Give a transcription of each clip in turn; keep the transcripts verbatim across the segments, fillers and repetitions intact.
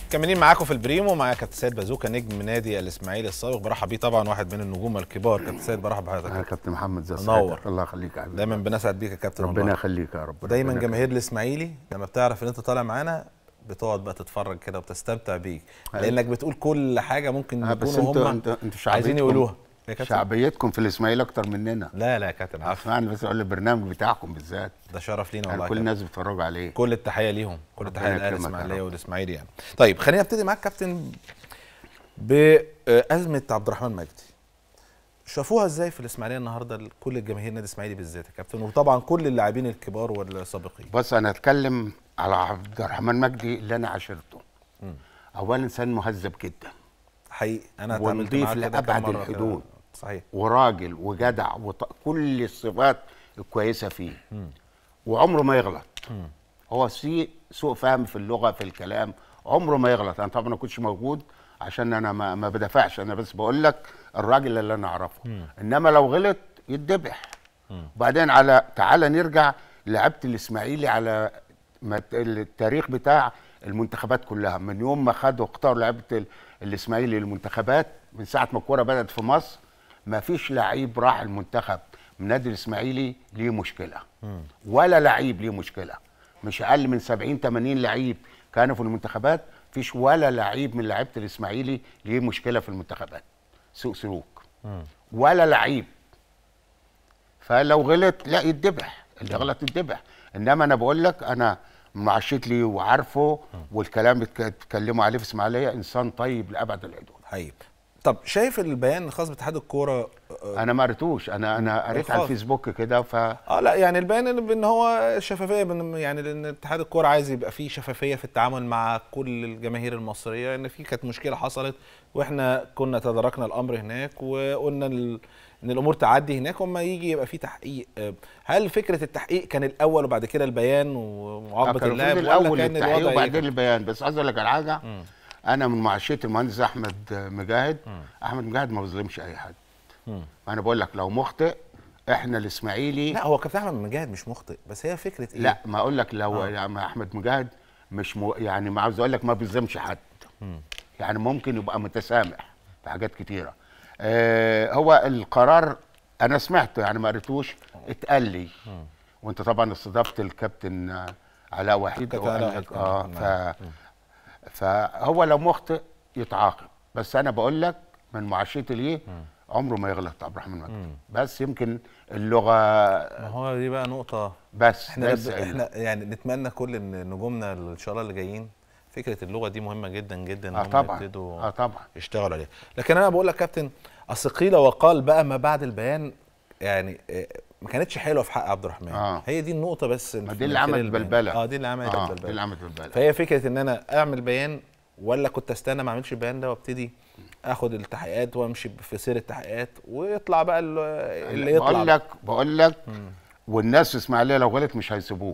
مكملين معاكم في البريمو. معايا كابتن سيد بازوكا نجم نادي الاسماعيلي السابق، برحب بيه طبعا، واحد من النجوم الكبار. كابتن سيد برحب بحضرتك. يا كابتن محمد زي منور. الله يخليك يا حبيبي. دايما بنسعد بيك يا كابتن. ربنا يخليك يا رب. دايما جماهير الاسماعيلي لما بتعرف ان انت طالع معانا بتقعد بقى تتفرج كده وبتستمتع بيك، لانك بتقول كل حاجه ممكن يكونوا هم عايزين يقولوها. شعبيتكم في الاسماعيلي اكتر مننا. لا لا يا كابتن عفوا، انا بس اقول البرنامج بتاعكم بالذات ده شرف لينا والله. يعني كل الناس بيتفرجوا عليه. كل التحيه ليهم، كل التحيه للاهلي الاسماعيليه والاسماعيلي يعني. طيب خلينا نبتدي معاك كابتن بازمه عبد الرحمن مجدي. شافوها ازاي في الاسماعيليه النهارده كل الجماهير النادي الاسماعيلي بالذات يا كابتن، وطبعا كل اللاعبين الكبار والسابقين؟ بص انا اتكلم على عبد الرحمن مجدي اللي انا عاشرته. اولا انسان مهذب جدا حقيقي، انا ونضيف لابعد الحدود. صحيح. وراجل وجدع وكل الصفات الكويسه فيه. مم. وعمره ما يغلط. مم. هو في سوء فهم في اللغه في الكلام، عمره ما يغلط. انا طبعا ما كنتش موجود عشان انا ما, ما بدافعش، انا بس بقول لك الراجل اللي انا اعرفه. مم. انما لو غلط يتذبح. وبعدين على تعالى نرجع لعبه الاسماعيلي على التاريخ بتاع المنتخبات كلها، من يوم ما خدوا اختاروا لعبه الاسماعيلي للمنتخبات، من ساعه ما الكوره بدات في مصر ما فيش لعيب راح المنتخب من نادي الاسماعيلي ليه مشكله. مم. ولا لعيب ليه مشكله، مش اقل من سبعين ثمانين لعيب كانوا في المنتخبات، فيش ولا لعيب من لعيبه الاسماعيلي ليه مشكله في المنتخبات سوء سلوك. مم. ولا لعيب. فلو غلط لا يتذبح، اللي غلط يتذبح. انما انا بقول لك انا معشيت لي وعارفه، والكلام اللي بيتكلموا عليه في اسماعيليه انسان طيب لابعد الحدود. حقيقي. طب شايف البيان الخاص باتحاد الكوره؟ انا ما قريتوش، انا انا قريت على الفيسبوك كده ف اه لا يعني البيان ان هو شفافيه، يعني لان اتحاد الكوره عايز يبقى فيه شفافيه في التعامل مع كل الجماهير المصريه، ان في كانت مشكله حصلت واحنا كنا تداركنا الامر هناك وقلنا ان الامور تعدي هناك، وما يجي يبقى في تحقيق. هل فكره التحقيق كان الاول وبعد كده البيان ومعاقبه اللاعب، ولا كان التحقيق وبعدين البيان؟ بس عايز اقول لك على حاجه، انا من معاشيه المهندس احمد مجاهد. مم. احمد مجاهد ما بيظلمش اي حد. انا بقول لك لو مخطئ احنا الاسماعيلي. لا هو كابتن احمد مجاهد مش مخطئ، بس هي فكره ايه؟ لا ما اقول لك لو آه. يعني احمد مجاهد مش م... يعني ما عاوز اقول لك ما بيظلمش حد. مم. يعني ممكن يبقى متسامح في حاجات كتيره. آه هو القرار انا سمعته يعني ما قريتوش، اتقال لي. مم. وانت طبعا استضفت الكابتن علاء وحيد اه ف... فهو لو مخطئ يتعاقب، بس انا بقول لك من معاشرتي ليه عمره ما يغلط عبد الرحمن مجدي. بس يمكن اللغه، ما هو دي بقى نقطه. بس احنا بس احنا يعني نتمنى كل ان نجومنا ان شاء الله اللي جايين فكره اللغه دي مهمه جدا جدا، اه طبعا اه طبعا يشتغلوا عليها. لكن انا بقول لك كابتن، اصل قيل وقال بقى ما بعد البيان يعني ما كانتش حلوه في حق عبد الرحمن. آه. هي دي النقطه بس، دي اللي عملت بلبله. اه دي اللي عملت آه بلبله. دي اللي عملت بلبله. فهي فكره ان انا اعمل بيان، ولا كنت استنى ما اعملش البيان ده وابتدي اخد التحقيقات وامشي في سير التحقيقات ويطلع بقى اللي يطلع. بقول لك بقول لك والناس في اسماعيليه لو غلط مش هيسيبوه.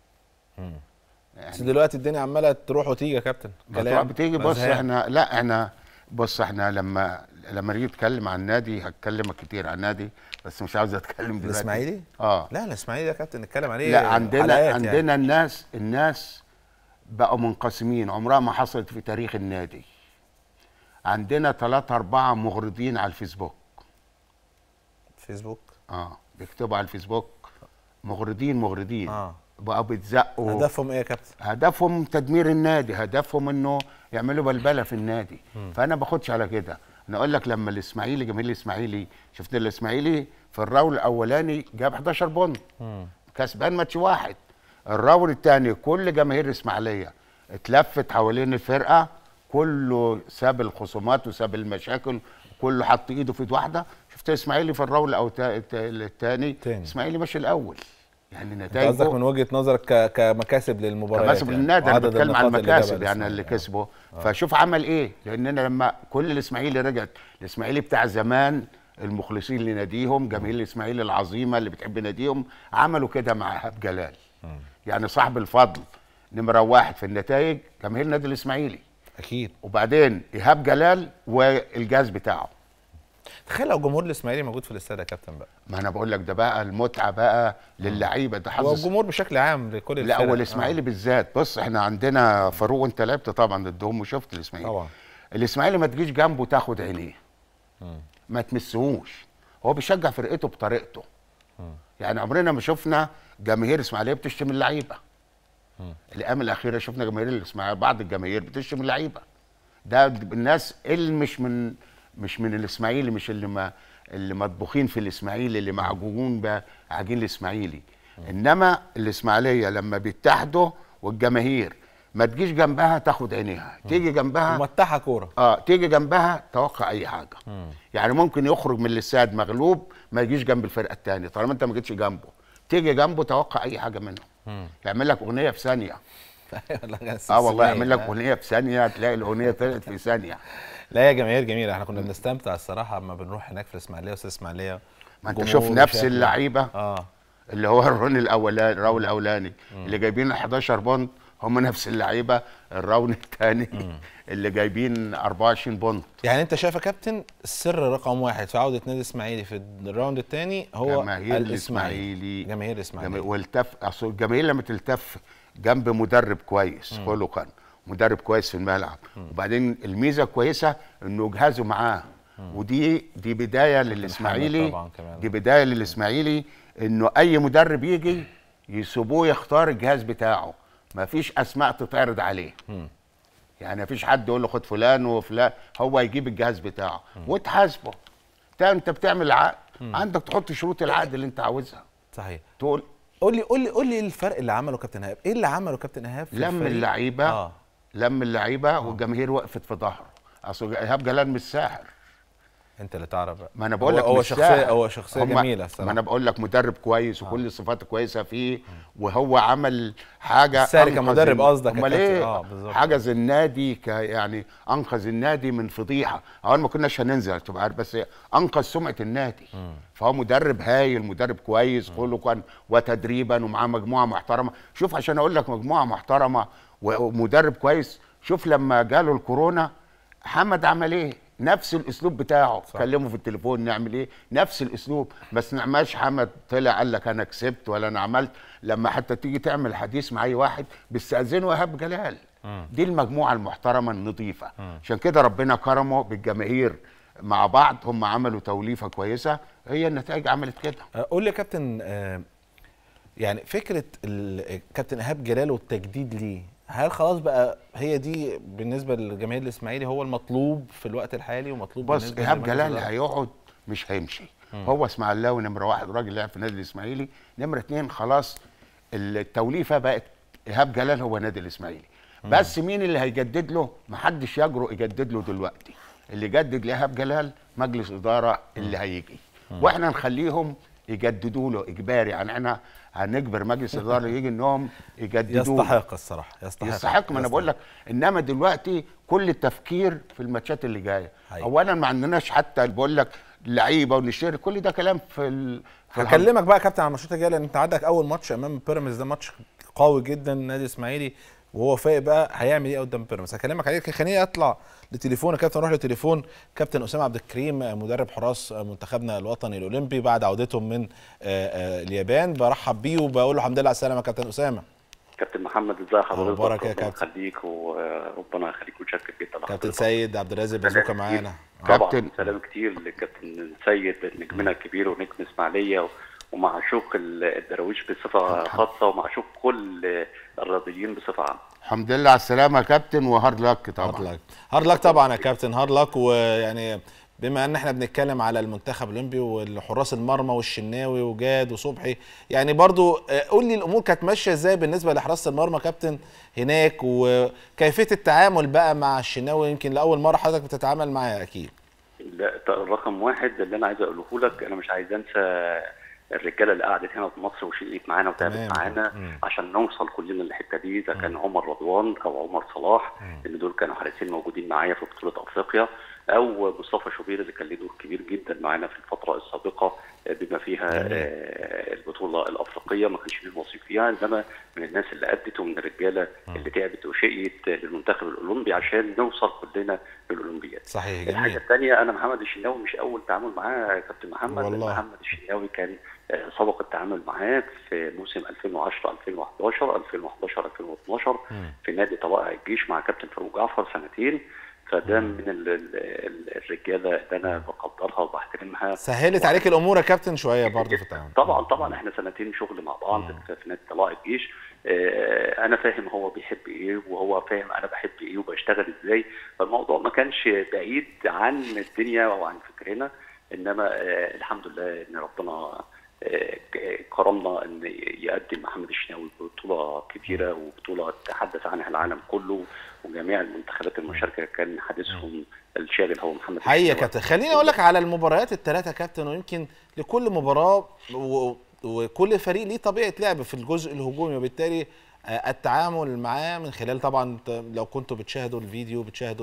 يعني بس دلوقتي الدنيا عماله تروح وتيجي يا كابتن. كلام بتيجي. بص احنا لا احنا بص احنا لما لما نيجي نتكلم عن النادي هتكلمك كتير عن النادي، بس مش عاوز اتكلم دلوقتي. الاسماعيلي؟ اه لا الاسماعيلي يا كابتن نتكلم عليه. لا عندنا عندنا يعني. الناس الناس بقوا منقسمين، عمرها ما حصلت في تاريخ النادي. عندنا ثلاثة أربعة مغرضين على الفيسبوك. فيسبوك؟ اه بيكتبوا على الفيسبوك مغرضين مغرضين. اه بقوا بيتزقوا. هدفهم ايه يا كابتن؟ هدفهم تدمير النادي، هدفهم انه يعملوا بلبله في النادي. م. فانا ما باخدش على كده. انا اقول لك لما الاسماعيلي جماهير الاسماعيلي، شفت الاسماعيلي في الراول الاولاني جاب حداشر بونت، كسبان ماتش واحد. الراول الثاني كل جماهير الاسماعيليه اتلفت حوالين الفرقه، كله ساب الخصومات وساب المشاكل، كله حط ايده في ايد واحده. شفت الاسماعيلي في الراول او الثاني الاسماعيلي ماشي الاول. يعني نتائج قصدك من وجهه نظرك كمكاسب للمباريات؟ كمكاسب للنادي، انا بتكلم عن المكاسب يعني اللي كسبه. آه. فشوف عمل ايه، لاننا لما كل الاسماعيلي رجعت، الاسماعيلي بتاع زمان المخلصين لناديهم، جماهير الاسماعيلي العظيمه اللي بتحب ناديهم، عملوا كده مع ايهاب جلال. م. يعني صاحب الفضل نمره واحد في النتائج جماهير النادي الاسماعيلي اكيد، وبعدين ايهاب جلال والجهاز بتاعه. تخيل لو جمهور الاسماعيلي موجود في الاستاد يا كابتن بقى. ما انا بقول لك ده بقى المتعه بقى للعيبه، ده حظ والجمهور بشكل عام لكل الفرق. لا هو الاسماعيلي آه. بالذات. بص احنا عندنا فاروق، وانت لعبت طبعا ضدهم وشفت الاسماعيلي طبعا. الاسماعيلي ما تجيش جنبه تاخد عينيه، ما تمسهوش، هو بيشجع فرقته بطريقته. مم. يعني عمرنا ما شفنا جماهير الاسماعيليه بتشتم اللعيبه. الايام الاخيره شفنا جماهير الاسماعيليه، بعض الجماهير بتشتم اللعيبه. ده الناس اللي مش من مش من الاسماعيلي، مش اللي ما اللي مطبوخين في الاسماعيلي، اللي معجون بعجين الاسماعيلي. انما الاسماعيليه لما بيتحدوا والجماهير ما تجيش جنبها تاخد عينيها، تيجي جنبها ممتعه كوره. اه تيجي جنبها توقع اي حاجه. مم. يعني ممكن يخرج من الاستاد مغلوب ما يجيش جنب الفرقه الثانيه، طالما انت ما جيتش جنبه تيجي جنبه توقع اي حاجه منه. مم. يعمل لك اغنيه في ثانيه. اه والله يعمل لك اغنيه في ثانيه، تلاقي الاغنيه طلعت في ثانيه. لا يا جماهير جميله، احنا كنا بنستمتع الصراحه اما بنروح هناك في الاسماعيليه واستاد الاسماعيليه. ما انت شوف نفس اللعيبه اه اللي هو الرون الاولاني، الراون الاولاني اللي جايبين حداشر بونت هم نفس اللعيبه الراوند الثاني اللي جايبين اربعة وعشرين بونت. يعني انت شايف يا كابتن السر رقم واحد في عوده نادي الاسماعيلي في الراوند الثاني هو جماهير الاسماعيلي. جماهير الاسماعيلي والتف اصل الجماهير لما تلتف جنب مدرب كويس خلقا، مدرب كويس في الملعب، مم. وبعدين الميزه كويسه انه جهازه معاه، مم. ودي دي بدايه للاسماعيلي، دي بدايه للاسماعيلي انه اي مدرب يجي يسيبوه يختار الجهاز بتاعه، ما فيش اسماء تتعرض عليه. مم. يعني ما فيش حد يقول له خد فلان وفلان، هو يجيب الجهاز بتاعه وتحاسبه. انت بتعمل عقد، عندك تحط شروط العقد اللي انت عاوزها. صحيح. تقول قول لي قول لي قول لي الفرق اللي عمله كابتن ايهاب، ايه اللي عمله كابتن ايهاب في لم اللعيبه آه. لم اللعيبه آه. والجماهير وقفت في ظهره. اصل ايهاب جلال مش ساحر، انت اللي تعرف بقى. ما انا بقول لك هو شخصيه هو شخصيه جميله الصراحه. ما انا بقول لك مدرب كويس وكل الصفات كويسه فيه، وهو عمل حاجه ساري كمدرب قصدك. امال ايه آه حجز النادي ك يعني انقذ النادي من فضيحه، اول ما كناش هننزل تبقى عارف، بس انقذ سمعه النادي. م. فهو مدرب هايل، مدرب كويس خلقا وتدريبا ومعاه مجموعه محترمه. شوف عشان اقول لك مجموعه محترمه ومدرب كويس، شوف لما جاله الكورونا حمد عمل ايه؟ نفس الاسلوب بتاعه، كلمه في التليفون نعمل ايه؟ نفس الاسلوب، بس نعملش حمد طلع قال لك انا كسبت ولا انا عملت. لما حتى تيجي تعمل حديث مع اي واحد بيستاذنه ايهاب جلال. م. دي المجموعه المحترمه النظيفه، عشان كده ربنا كرمه بالجماهير مع بعض، هم عملوا توليفه كويسه، هي النتائج عملت كده. قول لي يا كابتن، آه يعني فكره الكابتن ايهاب جلال والتجديد ليه، هل خلاص بقى هي دي بالنسبه للجماهير الاسماعيلي هو المطلوب في الوقت الحالي ومطلوب؟ بص ايهاب جلال هيقعد مش هيمشي. مم. هو اسماعيلاوي نمره واحد، راجل لعب في النادي الاسماعيلي، نمره اتنين خلاص التوليفه بقت ايهاب جلال هو نادي الاسماعيلي. مم. بس مين اللي هيجدد له؟ محدش يجرؤ يجدد له دلوقتي. اللي يجدد لايهاب جلال مجلس اداره اللي هيجي، واحنا نخليهم يجددوا له اجباري. يعني احنا هنجبر مجلس الاداره يجي انهم يجددوا. يستحق الصراحه، يستحق يستحق ما انا بقول لك. انما دلوقتي كل التفكير في الماتشات اللي جايه. اولا ما عندناش حتى بقول لك لعيبه ونشتري، كل ده كلام في ال... في هكلمك بقى يا كابتن على الماتشات الجايه، لان انت عندك اول ماتش امام بيراميدز، ده ماتش قوي جدا. النادي الاسماعيلي وهو فايق بقى هيعمل ايه قدام بيراميدز، هكلمك عليه. خليني اطلع لتليفون يا كابتن، اروح لتليفون كابتن اسامه عبد الكريم مدرب حراس منتخبنا الوطني الاولمبي بعد عودتهم من اليابان. برحب بيه وبقول له الحمد لله على السلامه يا كابتن اسامه. كابتن محمد ازي حضرتك؟ مبارك يا كابتن. ربنا يخليك وربنا يخليك، وشكر جدا. كابتن سيد عبد الرازق بازوكا معانا. كابتن سلام كتير للكابتن سيد نجمنا الكبير ونجم اسماعيليه، ومعشوق الدراويش بصفه خاصه، ومعشوق كل الرياضيين بصفه عامه. الحمد لله على السلامه يا كابتن، وهارد لك طبعا. هارد لك هارد لك طبعا يا كابتن، هارد لك. ويعني بما ان احنا بنتكلم على المنتخب الاولمبي والحراس المرمى والشناوي وجاد وصبحي، يعني برضو قول لي الامور كانت ماشيه ازاي بالنسبه لحراسه المرمى كابتن هناك، وكيفيه التعامل بقى مع الشناوي؟ يمكن لاول مره حضرتك بتتعامل معاه اكيد. لا رقم واحد اللي انا عايز اقوله لك، انا مش عايز انسى الرجاله اللي قعدت هنا في مصر وشقيت معانا وتعبت معانا عشان نوصل كلنا للحته دي، اذا كان عمر رضوان او عمر صلاح، لان دول كانوا حارسين موجودين معايا في بطوله افريقيا. او مصطفى شوبير اللي كان له دور كبير جدا معانا في الفتره السابقه بما فيها آه البطوله الافريقيه، ما كانش له نصيب فيها، انما من الناس اللي ادت ومن الرجاله اللي تعبت وشقيت للمنتخب الاولمبي عشان نوصل كلنا للاولمبياد. صحيح، جميل. الحاجه الثانيه، انا محمد الشناوي مش اول تعامل معاه يا كابتن محمد. والله. محمد الشناوي كان آه سبق التعامل معاه في موسم ألفين وعشرة ألفين وحداشر ألفين وحداشر ألفين واثناشر في نادي طلائع الجيش مع كابتن فاروق جعفر سنتين. فده من ال ال الرجاله اللي انا بقدرها وبحترمها. سهلت عليك الامور يا كابتن شويه برضه في التعامل؟ طبعا طبعا احنا سنتين شغل مع بعض في نادي طلائع الجيش. اه انا فاهم هو بيحب ايه وهو فاهم انا بحب ايه وبشتغل ازاي، فالموضوع ما كانش بعيد عن الدنيا وعن فكرنا، انما اه الحمد لله ان ربنا اه كرمنا ان يقدم محمد الشناوي بطوله كبيره وبطوله تحدث عنها العالم كله، وجميع المنتخبات المشاركه كان حديثهم الشاغل هو محمد الشناوي. حقيقي يا كابتن، خليني اقول لك على المباريات الثلاثه يا كابتن، ويمكن لكل مباراه وكل فريق ليه طبيعه لعب في الجزء الهجومي، وبالتالي التعامل معاه من خلال، طبعا لو كنتوا بتشاهدوا الفيديو بتشاهدوا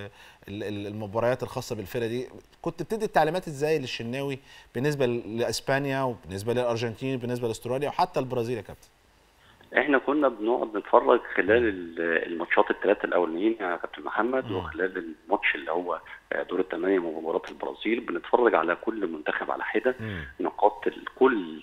المباريات الخاصه بالفرقه دي، كنت بتدي التعليمات ازاي للشناوي بالنسبه لاسبانيا وبالنسبه للارجنتين وبالنسبه لاستراليا وحتى البرازيل يا كابتن؟ احنا كنا بنقعد نتفرج خلال الماتشات الثلاثه الاولانيين يا كابتن محمد، وخلال الماتش اللي هو دور الثمانيه من مباراه البرازيل بنتفرج على كل منتخب على حده، نقاط كل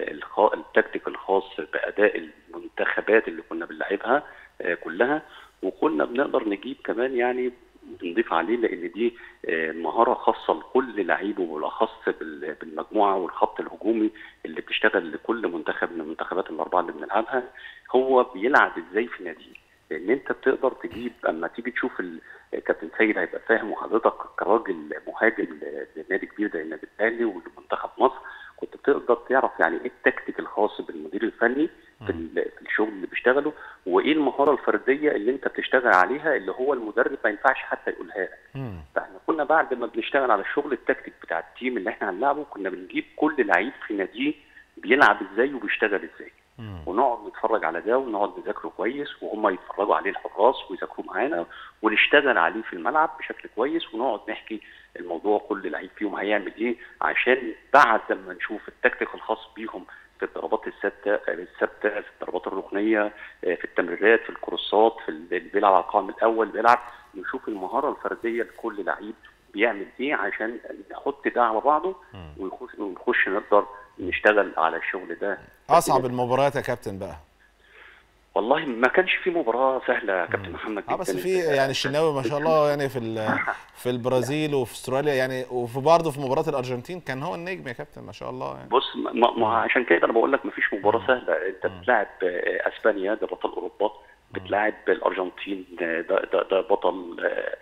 التكتيك الخاص باداء المنتخبات اللي كنا بنلعبها كلها، وكنا بنقدر نجيب كمان يعني بنضيف عليه، لان دي مهاره خاصه لكل لعيب وبالاخص بالمجموعه والخط الهجومي اللي بتشتغل لكل منتخب من المنتخبات الاربعه اللي بنلعبها، هو بيلعب ازاي في ناديه. لان انت بتقدر تجيب، اما تيجي تشوف كابتن سيد هيبقى فاهم، وحضرتك كراجل مهاجم لنادي كبير زي النادي الاهلي ولمنتخب مصر كنت بتقدر تعرف يعني ايه التكتيك الخاص بالمدير الفني في الشغل اللي بيشتغله، وايه المهاره الفرديه اللي انت بتشتغل عليها اللي هو المدرب ما ينفعش حتى يقولها لك. فاحنا كنا بعد ما بنشتغل على الشغل التكتيك بتاع التيم اللي احنا هنلعبه، كنا بنجيب كل لعيب في ناديه بيلعب ازاي وبيشتغل ازاي، ونقعد نتفرج على ده ونقعد نذاكره كويس، وهم يتفرجوا عليه الحراس ويذاكروه معانا، ونشتغل عليه في الملعب بشكل كويس، ونقعد نحكي الموضوع كل لعيب فيهم هيعمل ايه، عشان بعد ما نشوف التكتيك الخاص بيهم في الضربات الثابته الثابته في الضربات الركنيه، في التمريرات، في الكروسات، في اللي بيلعب على القائم الاول بيلعب، نشوف المهاره الفرديه لكل لعيب بيعمل ايه عشان نحط ده على بعضه ونخش ونخش نقدر نشتغل على الشغل ده. اصعب المباريات يا كابتن بقى؟ والله ما كانش في مباراه سهله يا كابتن محمد اه بس في يعني الشناوي ما شاء الله يعني في في البرازيل وفي استراليا يعني، وفي برضه في مباراه الارجنتين كان هو النجم يا كابتن ما شاء الله يعني. بص ما, ما عشان كده انا بقول لك ما فيش مباراه سهله، انت بتلاعب اسبانيا ده بطل اوروبا، بتلاعب الارجنتين ده ده, ده بطل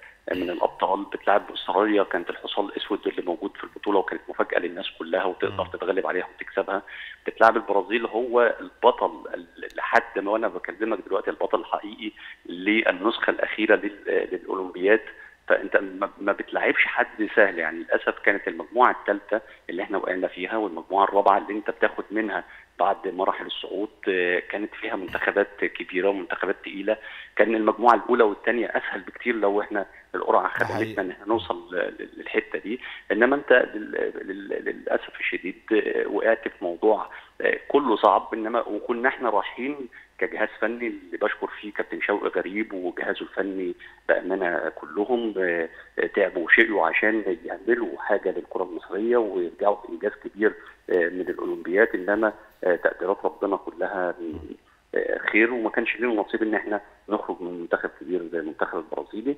من الابطال، بتلعب استراليا كانت الحصان الاسود اللي موجود في البطوله وكانت مفاجاه للناس كلها وتقدر تتغلب عليها وتكسبها، بتلعب البرازيل هو البطل لحد ما وانا بكلمك دلوقتي البطل الحقيقي للنسخه الاخيره للاولمبياد، فانت ما بتلعبش حد سهل يعني. للاسف كانت المجموعه الثالثه اللي احنا وقعنا فيها والمجموعه الرابعه اللي انت بتاخد منها بعد مراحل الصعود كانت فيها منتخبات كبيره ومنتخبات ثقيله، كان المجموعه الاولى والثانيه اسهل بكتير لو احنا القرعه خدمتنا ان احنا نوصل للحته دي، انما انت للاسف الشديد وقعت في موضوع كله صعب، انما وكنا احنا رايحين كجهاز فني اللي بشكر فيه كابتن شوقي غريب وجهازه الفني بامانه كلهم تعبوا وشقوا عشان يعملوا حاجه للكره المصريه ويرجعوا بانجاز كبير من الاولمبياد، انما تقديرات ربنا كلها خير، وما كانش لنا نصيب ان احنا نخرج من منتخب كبير زي المنتخب البرازيلي،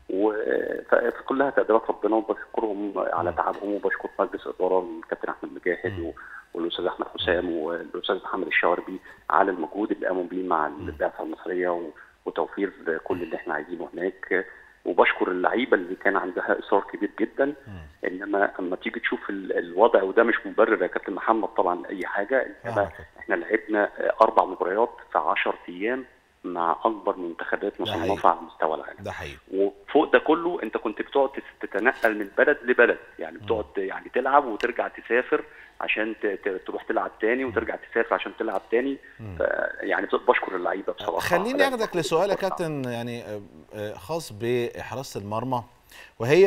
وكلها تقديرات ربنا وبشكرهم على تعبهم، وبشكر مجلس اداره الكابتن احمد مجاهد والاستاذ احمد حسام والاستاذ محمد الشواربي على المجهود اللي قاموا بيه مع البعثه المصريه وتوفير كل اللي احنا عايزينه هناك، وبشكر اللعيبه اللي كان عندها اصرار كبير جدا. انما اما تيجي تشوف الوضع، وده مش مبرر يا كابتن محمد طبعا لاي حاجه، انما احنا لعبنا اربع مباريات في عشرة ايام مع اكبر منتخبات مصنفه على مستوى العالم. ده حقيقي. وفوق ده كله انت كنت بتقعد تتنقل من بلد لبلد، يعني بتقعد يعني تلعب وترجع تسافر عشان تروح تلعب تاني وترجع تسافر عشان تلعب تاني، يعني بشكر اللعيبه بصراحه. خليني اخدك لسؤال يا كابتن يعني خاص بحراسه المرمى، وهي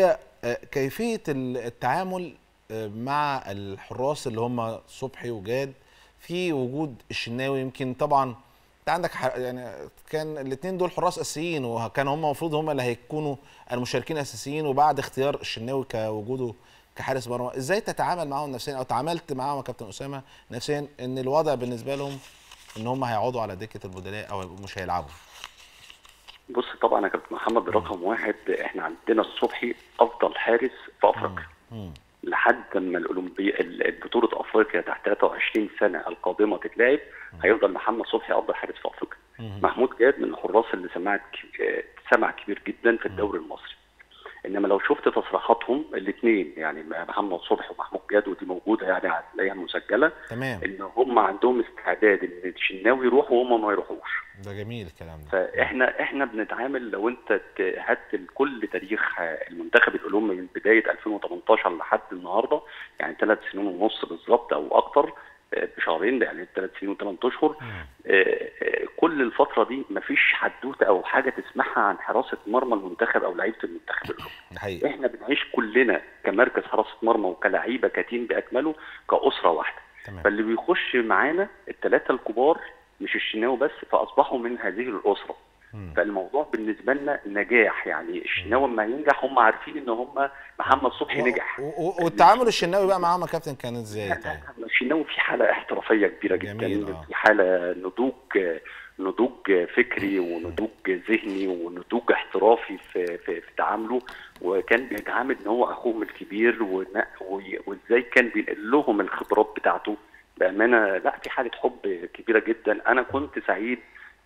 كيفيه التعامل مع الحراس اللي هم صبحي وجاد في وجود الشناوي؟ يمكن طبعا انت عندك يعني كان الاثنين دول حراس اساسيين، وكان هم المفروض هم اللي هيكونوا المشاركين الاساسيين، وبعد اختيار الشناوي كوجوده كحارس مرمى، ازاي تتعامل معاهم نفسيا او تعاملت معاهم يا كابتن اسامه نفسيا ان الوضع بالنسبه لهم ان هم هيقعدوا على دكه البدلاء او مش هيلعبوا؟ بص طبعا يا كابتن محمد، رقم واحد احنا عندنا الصبحي افضل حارس في افريقيا لحد ما الاولمبي بطوله افريقيا تحت ثلاثة وعشرين سنه القادمه تتلعب، هيفضل محمد صبحي افضل حارس في افريقيا. محمود جاد من الحراس اللي سمعت سمع كبير جدا في الدوري المصري. انما لو شفت تصريحاتهم الاثنين، يعني محمد صبحي ومحمود جاد، ودي موجوده يعني هتلاقيها مسجله، تمام، ان هم عندهم استعداد ان الشناوي يروح وهم ما يروحوش. ده جميل الكلام ده. فاحنا احنا بنتعامل، لو انت هات كل تاريخ المنتخب الاولمبي من بدايه ألفين وتمنتاشر لحد النهارده، يعني ثلاث سنين ونص بالظبط او اكتر بشهرين، يعني ثلاث سنين وثمان اشهر، كل الفتره دي مفيش حدوته او حاجه تسمعها عن حراسه مرمى المنتخب او لعيبه المنتخب الاولمبي. احنا بنعيش كلنا كمركز حراسه مرمى وكلعيبه كتيم باكمله كاسره واحده. تمام. فاللي بيخش معانا الثلاثه الكبار مش الشناوي بس، فاصبحوا من هذه الاسره. مم. فالموضوع بالنسبه لنا نجاح، يعني الشناوي لما ينجح هم عارفين ان هم محمد صبحي و... نجح. و... والتعامل الشناوي بقى معاهم يا كابتن كان ازاي؟ طيب الشناوي في حاله احترافيه كبيره جدا، آه. في حاله نضوج نضوج فكري ونضوج ذهني ونضوج احترافي في في, في تعامله، وكان بيتعامل ان هو اخوهم الكبير، وازاي كان بينقل لهم الخبرات بتاعته بامانه. لا، في حاله حب كبيره جدا، انا كنت سعيد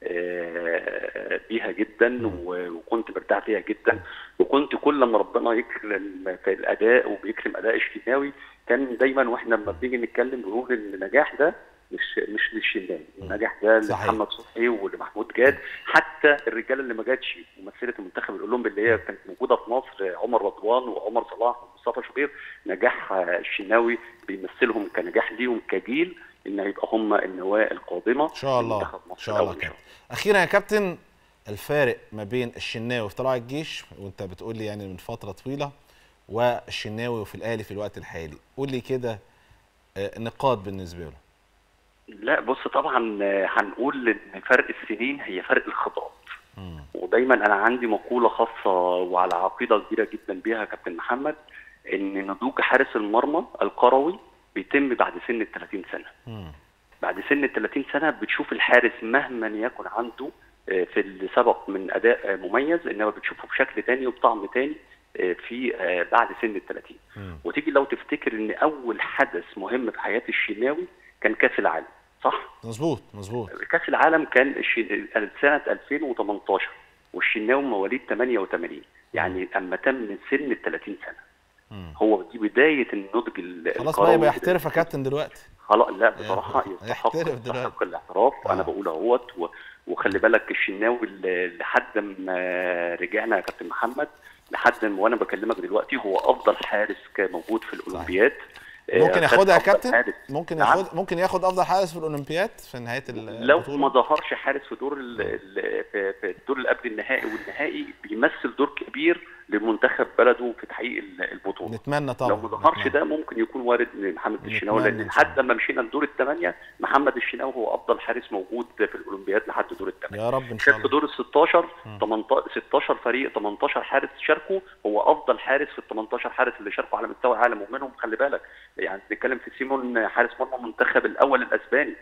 بيها جدا وكنت مرتاح فيها جدا، وكنت كل ما ربنا يكرم في الاداء وبيكرم اداء الشناوي كان دايما واحنا لما بنيجي نتكلم بنقول ان النجاح ده مش مش للشناوي، النجاح ده لمحمد صبحي ولمحمود جاد. حتى الرجاله اللي ما جاتش ممثله المنتخب الاولمبي اللي هي كانت موجوده في مصر، عمر رضوان وعمر صلاح ومصطفى شوبير، نجاح الشناوي بيمثلهم كنجاح ليهم كجيل ان هيبقى هم النواه القادمه ان شاء الله. ان شاء الله كابتن. اخيرا يا كابتن، الفارق ما بين الشناوي في طلائع الجيش وانت بتقول لي يعني من فتره طويله والشناوي وفي الاهلي في الوقت الحالي، قول لي كده نقاط بالنسبه له. لا بص، طبعا هنقول ان فرق السنين هي فرق الخبرات. ودايما انا عندي مقوله خاصه وعلى عقيده كبيره جدا بيها كابتن محمد، ان نضوج حارس المرمى الكروي بيتم بعد سن ال ثلاثين سنه. مم. بعد سن ال ثلاثين سنه بتشوف الحارس مهما يكن عنده في السبق من اداء مميز، انما بتشوفه بشكل ثاني وبطعم ثاني في بعد سن ال ثلاثين. وتيجي لو تفتكر ان اول حدث مهم في حياه الشناوي كان كاس العالم، صح؟ مظبوط مظبوط. كاس العالم كان سنه ألفين وثمانية عشر والشناوي مواليد ثمانية وثمانين، يعني اما تم من سن ال ثلاثين سنه. مم. هو دي بدايه النضج الكروي. خلاص بقى يبقى يحترف يا كابتن دلوقتي. خلاص، لا بصراحه يستحق يستحق الاحتراف. آه. انا بقول اهوت، وخلي بالك الشناوي لحد ما رجعنا يا كابتن محمد، لحد ما وانا بكلمك دلوقتي هو افضل حارس كان موجود في الاولمبياد. ممكن ياخدها يا كابتن؟ ممكن ياخد ممكن ياخد افضل حارس في الاولمبياد في نهايه البطوله. لو ما ظهرش حارس في دور في الدور اللي قبل النهائي والنهائي بيمثل دور كبير لمنتخب بلده في تحقيق البطوله. نتمنى طبعا. لو ما ظهرش ده ممكن يكون وارد لمحمد الشناوي، لان لحد ما مشينا لدور الثمانيه محمد الشناوي هو افضل حارس موجود في الاولمبياد لحد دور الثمانيه. يا رب ان شاء الله. في دور ال ستاشر ستاشر فريق، ثمانية عشر حارس شاركوا، هو افضل حارس في ال ثمانية عشر حارس اللي شاركوا على مستوى العالم، ومنهم خلي بالك يعني بنتكلم في سيمون حارس مرمى المنتخب الاول الاسباني.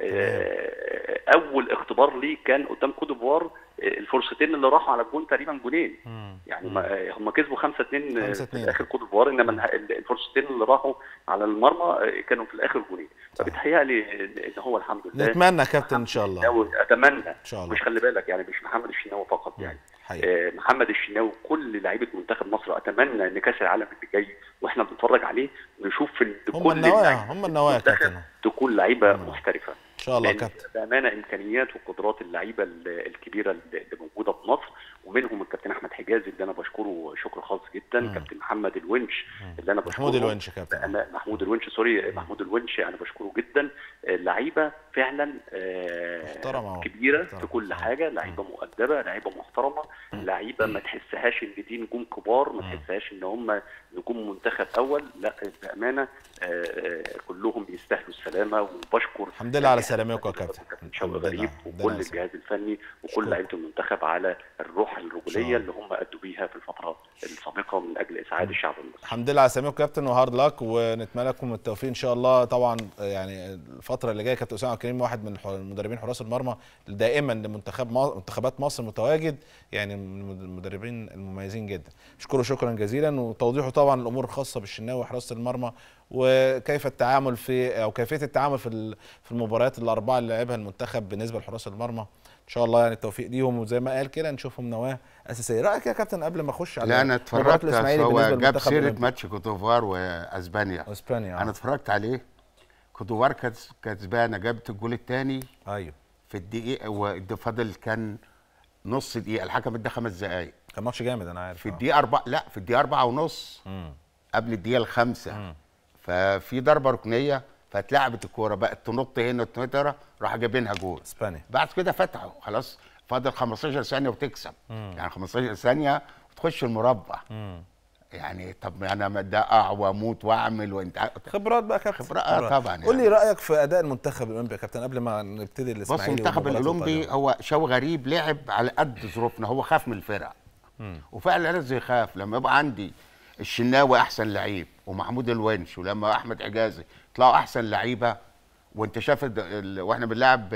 اول اختبار ليه كان قدام كوت ديفوار، الفرصتين اللي راحوا على الجون تقريبا جونين، يعني هم كسبوا خمسة اتنين في اخر كوت ديفوار، انما الفرصتين اللي راحوا على المرمى كانوا في الاخر جونين. فبتهيألي ان هو الحمد لله. نتمنى كابتن ان شاء الله. اتمنى ان شاء الله. مش خلي بالك يعني مش محمد الشناوي فقط، يعني آه محمد الشناوي كل لعيبه منتخب مصر اتمنى ان كاس العالم اللي جاي واحنا بنتفرج عليه نشوف في هم النوايا هم النوايا كابتن تكون لعيبه محترفه ان شاء الله كابتن. بامانه امكانيات وقدرات اللعيبه الكبيره اللي موجوده في مصر ومنهم الكابتن احمد حجازي اللي انا بشكره شكر خاص جدا، مم. كابتن محمد الونش اللي انا بشكره، محمود الونش كابتن أنا محمود الونش سوري محمود الونش انا بشكره جدا. اللعيبه فعلا محترمه كبيره محترمة. في كل حاجه، لعيبه مؤدبه، لعيبه محترمه، لعيبه ما تحسهاش ان دي نجوم كبار، ما تحسهاش ان هم نجوم منتخب اول، لا بامانه كلهم يستاهلوا السلامه. وبشكر الحمد لله على سلامتكم يا كابتن شوقي غريب وكل الجهاز الفني وكل لعيبه المنتخب على الروح الرجوليه اللي هم ادوا بيها في الفتره السابقه من اجل اسعاد الشعب المصري. الحمد لله على سلامتكم يا كابتن، وهارد لاك، ونتمنى لكم التوفيق ان شاء الله. طبعا يعني الفتره اللي جايه كابتن اسامه عبد الكريم واحد من المدربين حراس المرمى دائما لمنتخب منتخبات مصر متواجد، يعني من المدربين المميزين جدا. اشكره شكرا جزيلا، وتوضيحه طبعا الامور الخاصه بالشناوي وحراسه المرمى وكيف التعامل في او كيفيه التعامل في في المباريات الاربعه اللي لعبها المنتخب بالنسبه لحراس المرمى. ان شاء الله يعني التوفيق ليهم، وزي ما قال كده نشوفهم نواه اساسيه. رايك يا كابتن قبل ما اخش على لا انا اتفرجت، هو جاب سيره ماتش كوت ديفوار واسبانيا. اسبانيا انا اتفرجت عليه. كوت ديفوار كانت كسبانه، جابت الجول الثاني ايوه في الدقيقه، وفضل كان نص دقيقه، الحكم ادى خمس دقائق. كان ماتش جامد انا عارف. في الدقيقه أربعة، لا في الدقيقه أربعة ونص مم. قبل الدقيقه الخامسه مم. ففي ضربه ركنيه، فاتلعبت الكوره بقت تنط هنا تنطر، راح جايبينها جول اسبانيا. بعد كده فتحوا خلاص، فاضل خمستاشر ثانيه وتكسب. مم. يعني خمستاشر ثانيه وتخش المربع. مم. يعني طب انا ادقع واموت واعمل، وانت خبرات بقى كابتن. خبرات آه طبعا. يعني قول لي رايك في اداء المنتخب الاولمبي يا كابتن قبل ما نبتدي الاسماعيلي. بص المنتخب الاولمبي هو شو غريب، لعب على قد ظروفنا، هو خاف من الفرق. مم. وفعلا انا زي خاف لما يبقى عندي الشناوي احسن لعيب ومحمود الونش ولما احمد حجازي طلعوا احسن لعيبه، وانت شايف واحنا بنلعب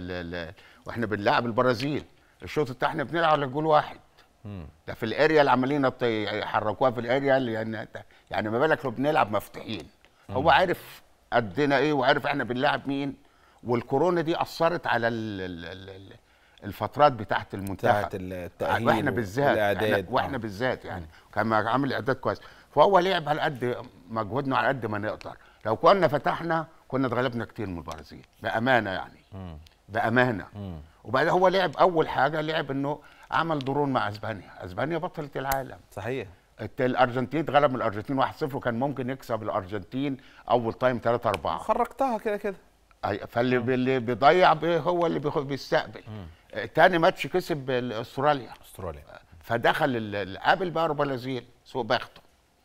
واحنا بنلعب البرازيل الشوط بتاعنا بنلعب على جول واحد. مم. ده في الاريال عمالين يحركوها في الاريال، يعني يعني ما بالك لو بنلعب مفتوحين. هو عارف قدنا ايه وعارف احنا بنلعب مين، والكورونا دي اثرت على ال ال ال الفترات بتاعت المنتخب بتاعت التأهيل واحنا بالذات والاعداد واحنا بالذات يعني كان عامل اعداد كويس، فهو لعب على قد مجهودنا على قد ما نقدر. لو كنا فتحنا كنا اتغلبنا كتير من البرازيل بامانه يعني. مم. بامانه. مم. وبعدين هو لعب اول حاجه لعب انه عمل درون مع اسبانيا، اسبانيا بطلة العالم صحيح. الارجنتين اتغلب من الارجنتين واحد صفر، وكان ممكن يكسب الارجنتين اول تايم ثلاثة أربعة. خرجتها كده كده. فاللي اللي بيضيع هو اللي بيستقبل. تاني ماتش كسب استراليا. استراليا. فدخل قابل بقى البرازيل سوق بخته.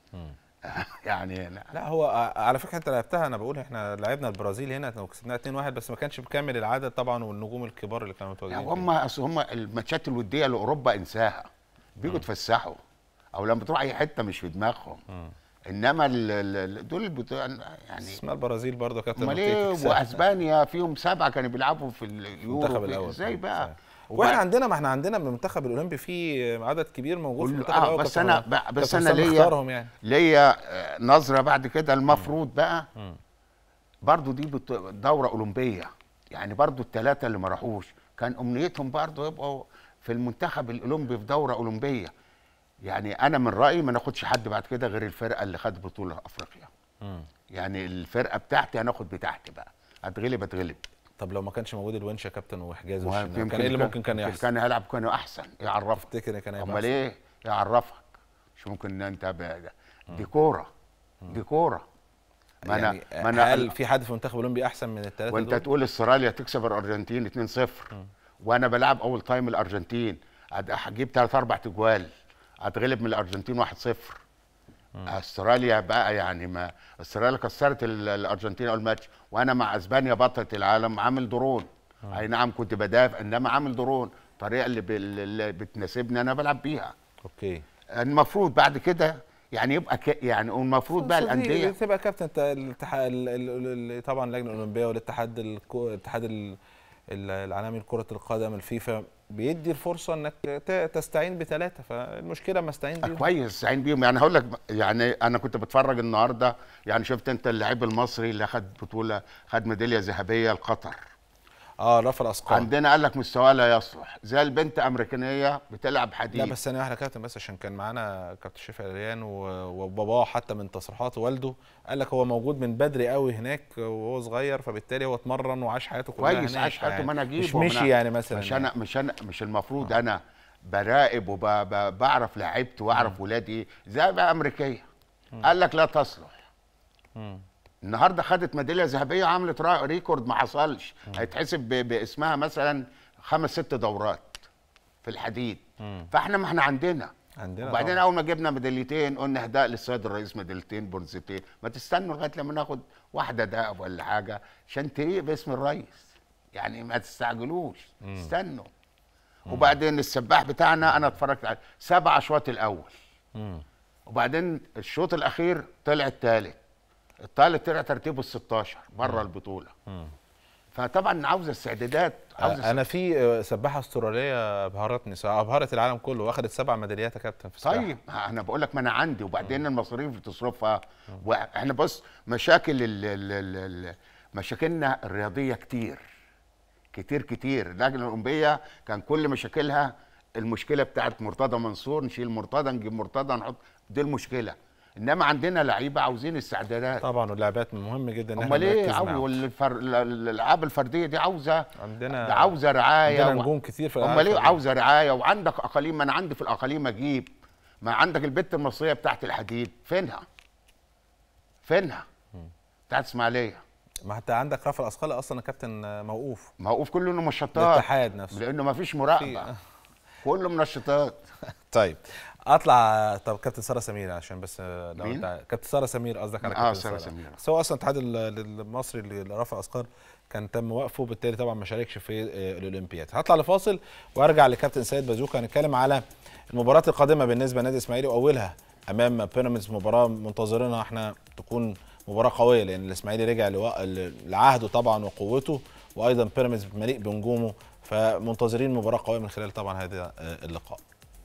يعني لا. لا هو على فكره انت لعبتها، انا بقول احنا لعبنا البرازيل هنا وكسبناها اتنين واحد، بس ما كانش بكامل العدد طبعا والنجوم الكبار اللي كانوا متواجدين. هم اصل هم الماتشات الوديه لاوروبا انساها، بيجوا يتفسحوا او لما تروح اي حته مش في دماغهم. م. انما ال دول بتوع يعني اسمها البرازيل برضه كابتن. امال ايه؟ واسبانيا فيهم سبعه كانوا بيلعبوا في اليورو ازاي بقى؟ واحنا عندنا ما احنا عندنا من المنتخب الاولمبي في عدد كبير موجود في المنتخب الاول. آه بس انا بس انا ليا يعني. ليا نظره بعد كده المفروض بقى م. برضو دي دوره اولمبيه، يعني برضو الثلاثه اللي ما راحوش كان امنيتهم برضو يبقوا في المنتخب الاولمبي في دوره اولمبيه. يعني انا من رايي ما ناخدش حد بعد كده غير الفرقه اللي خدت بطوله افريقيا. م. يعني الفرقه بتاعتي هناخد بتاعتي بقى، اتغلب اتغلب. طب لو ما كانش موجود الونش يا كابتن وحجازي والشناوي كان ايه اللي ممكن كان يحصل؟ كان هيلعب كانوا احسن. يعرفك تفتكر كان هيبقى امال ايه؟ يعرفك مش ممكن ان انت دي كوره دي كوره. ما يعني انا ما انا هل في حد في المنتخب الاولمبي احسن من الثلاثه وانت دول؟ تقول استراليا تكسب الارجنتين اتنين صفر وانا بلعب اول تايم الارجنتين هجيب ثلاث اربع تجوال، هتغلب من الارجنتين واحد صفر. استراليا بقى يعني ما استراليا كسرت الارجنتين اول ماتش، وانا مع اسبانيا بطلة العالم عامل درون. آه. اي نعم كنت بدافع انما عامل درون، الطريقه اللي, اللي بتناسبني انا بلعب بيها. اوكي. المفروض بعد كده يعني يبقى ك... يعني المفروض بقى الانديه تبقى كابتن انت الاتحاد طبعا اللجنه الاولمبيه والاتحاد الاتحاد العالمي لكره القدم الفيفا بيدي الفرصه انك تستعين بثلاثه، فالمشكله ما استعين بيهم. كويس استعين بيهم. يعني هقول لك يعني انا كنت بتفرج النهارده، يعني شفت انت اللاعب المصري اللي خد بطوله خد ميداليه ذهبيه لقطر. اه رفع الاثقال. عندنا قال لك مستواه لا يصلح، زي البنت امريكانيه بتلعب حديد. لا بس ثانيه واحده يا كابتن، بس عشان كان معانا كابتن شريف عليان وباباه حتى من تصريحات والده قال لك هو موجود من بدري قوي هناك وهو صغير، فبالتالي هو اتمرن وعاش حياته كلها كويس. عاش حياته. ما انا اجيبه مش مشي يعني مثلا مش انا مش انا مش المفروض آه. انا براقب وبعرف لعيبتي واعرف ولادي زي بقى امريكيه. قال لك لا تصلح. مم. النهارده خدت ميداليه ذهبيه وعملت ريكورد ما حصلش، هيتحسب باسمها مثلا خمس ست دورات في الحديد. مم. فاحنا ما احنا عندنا عندنا وبعدين طبعا. اول ما جبنا ميداليتين قلنا اهداء للسيد الرئيس ميداليتين برونزتين، ما تستنوا لغايه لما ناخد واحده دهب ولا حاجه عشان تليق باسم الرئيس، يعني ما تستعجلوش. مم. استنوا. مم. وبعدين السباح بتاعنا انا اتفرجت على سبع اشواط الاول. مم. وبعدين الشوط الاخير طلع الثالث، الثالث طلع ترتيبه ال ستاشر بره البطوله. مم. فطبعا عاوزه استعدادات. عاوزه انا في سباحه استراليه ابهرتني، ابهرت العالم كله واخدت سبع ميداليات يا كابتن في السباحه. طيب انا بقول لك ما انا عندي، وبعدين مم. المصاريف بتصرفها. واحنا بص مشاكل ال ال ال مشاكلنا الرياضيه كتير كتير كتير. اللجنه الاولمبيه كان كل مشاكلها المشكله بتاعت مرتضى منصور، نشيل مرتضى نجيب مرتضى نحط، دي المشكله. انما عندنا لعيبه عاوزين استعدادات طبعا، واللعبات مهم جدا ان احنا نركز معاهم. والالعاب الفرديه دي عاوزه عندنا عاوزه رعايه، عندنا نجوم كتير في امال ايه، عاوزه رعايه. وعندك اقاليم، ما انا عندي في الاقاليم اجيب، ما عندك البت المصريه بتاعت الحديد فينها؟ فينها؟ بتاعت اسماعيليه. ما انت عندك رفع الاثقال اصلا يا كابتن موقوف موقوف كله منشطات الاتحاد نفسه لانه ما فيش مراقبه، كله منشطات. طيل اطلع. طب كابتن ساره سمير عشان بس لو مين؟ انت كابتن ساره سمير قصدك على كابتن اه ساره سمير. بس هو اصلا الاتحاد المصري لرفع الاثقال كان تم وقفه، بالتالي طبعا ما شاركش في الاولمبياد. هطلع لفاصل وارجع لكابتن سيد بازوكا هنتكلم على المباراه القادمه بالنسبه للنادي الاسماعيلي، واولها امام بيراميدز، مباراه منتظرينها احنا تكون مباراه قويه لان الاسماعيلي رجع لعهده طبعا وقوته، وايضا بيراميدز مليء بنجومه، فمنتظرين مباراه قويه من خلال طبعا هذا اللقاء.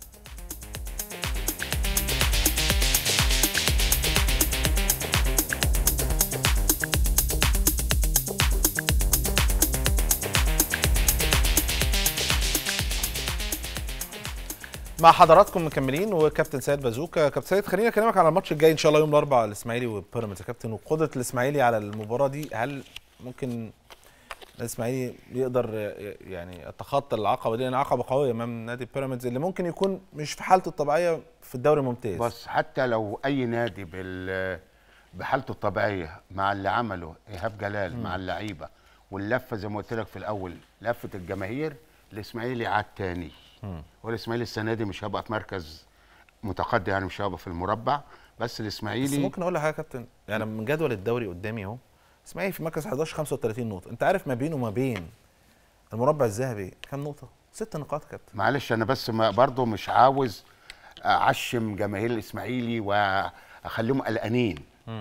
مع حضراتكم مكملين وكابتن سيد بازوكا. كابتن سيد خليني اكلمك على الماتش الجاي ان شاء الله يوم الاربعاء الاسماعيلي وبيراميدز يا كابتن، وقدره الاسماعيلي على المباراه دي. هل ممكن الاسماعيلي يقدر يعني يتخطى العقبه دي؟ لان عقبه قويه امام نادي بيراميدز اللي ممكن يكون مش في حالته الطبيعيه في الدوري الممتاز. بس حتى لو اي نادي بال بحالته الطبيعيه مع اللي عمله ايهاب جلال م. مع اللعيبه واللفه زي ما قلت لك في الاول، لفه الجماهير، الاسماعيلي عاد تاني. والاسماعيلي السنه دي مش هيبقى في مركز متقدم، يعني مش هيبقى في المربع، بس الاسماعيلي بس ممكن اقول لك حاجه يا كابتن، يعني من جدول الدوري قدامي اهو، الاسماعيلي في مركز حداشر خمسة وتلاتين نقطه، انت عارف ما بينه وما بين المربع الذهبي كام نقطه؟ ست نقاط يا كابتن. معلش انا بس برضه مش عاوز اعشم جماهير الاسماعيلي واخليهم قلقانين.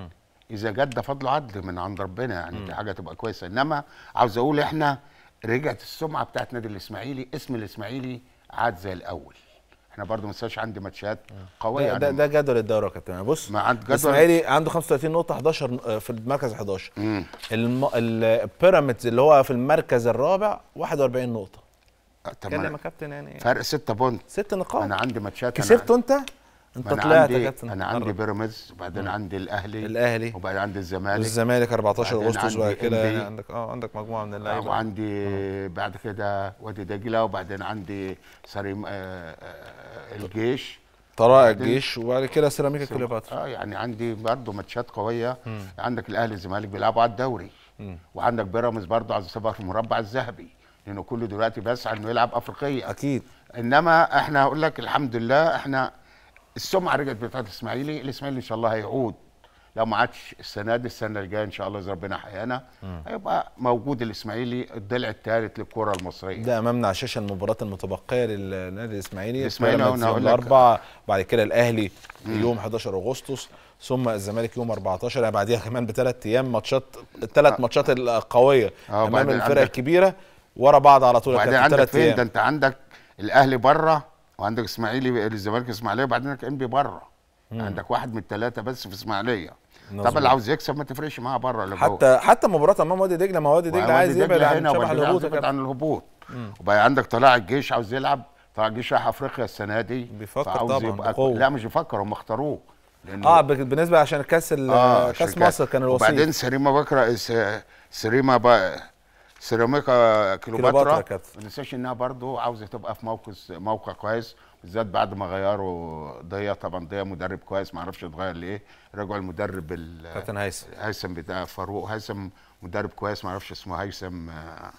اذا جد ده فضل عدل من عند ربنا، يعني دي حاجه تبقى كويسه. انما عاوز اقول احنا رجعت السمعه بتاعت نادي الاسماعيلي، اسم الاسماعيلي عاد زي الاول. احنا برضو ما ننساش عندي ماتشات قويه. ده, ده جدول الدوري يا كابتن. بص ما عند جدول الاسماعيلي عنده خمسة وتلاتين نقطه، حداشر في المركز حداشر. الم... البيراميدز اللي هو في المركز الرابع واحد واربعين نقطه. اتكلم يا كابتن يعني فرق ستة بونت، ست نقاط. انا عندي ماتشات كسبته انت انت طلعت يا كابتن. انا عندي بيراميدز، وبعدين عندي الاهلي الاهلي وبعدين عندي الزمالك الزمالك اربعتاشر اغسطس، وبعد كده يعني عندك اه عندك مجموعه من اللعيبه، وعندي آه. بعد كده وادي دجله، وبعدين عندي سريم آه آه الجيش، طلائع الجيش، وبعد كده سيراميكا كليوباترا. اه يعني عندي برضه ماتشات قويه. مم. عندك الاهلي الزمالك بيلعبوا على الدوري. مم. وعندك بيراميدز برضه عايز يسيبها في المربع الذهبي، لانه كله دلوقتي بيسعى انه يلعب افريقيه اكيد. انما احنا هقول لك الحمد لله احنا السمعه رجعت بتاعت الاسماعيلي. الاسماعيلي ان شاء الله هيعود، لو ما عادش السنه دي السنه الجايه ان شاء الله اذا ربنا حيانا هيبقى موجود الاسماعيلي الضلع الثالث للكره المصريه. ده امامنا على الشاشه المباراه المتبقيه للنادي الاسماعيلي. الاسماعيلي يوم الاربعاء، بعد كده الاهلي يوم حداشر اغسطس، ثم الزمالك يوم اربعتاشر، يعني بعديها كمان بثلاث ايام ماتشات، الثلاث آه. ماتشات القويه آه امام الفرق الكبيره ورا بعض على طول. وبعدين عندك فين أيام. ده انت عندك الاهلي بره، وعندك اسماعيلي الزمالك اسماعيليه، وبعدين عندك انبي بره. عندك واحد من الثلاثه بس في اسماعيليه. طبعا اللي عاوز يكسب ما تفرقش معاه بره ولا جوه. حتى حتى مباراه امام وادي دجله، ما وادي دجله عايز يبعد عن شبح الهبوط يبعد عن الهبوط. وبقى عندك طلائع الجيش عاوز يلعب، طلائع الجيش رايح افريقيا السنه دي، بيفكر طبعا بقوة. لا مش بيفكر، هم اختاروه اه بالنسبه عشان كاس آه كاس مصر كان الوصيف. وبعدين سريما بكره سريما بقى سيراميكا كليوباترا كليوباترا كابتن. ما ننساش انها برضو عاوزه تبقى في موقف موقع كويس، بالذات بعد ما غيروا ضيا. طبعا ضيا مدرب كويس، ما اعرفش اتغير ليه. رجعوا المدرب ال- كابتن هيثم هيثم بتاع فاروق هيثم، مدرب كويس، ما اعرفش اسمه هيثم آه،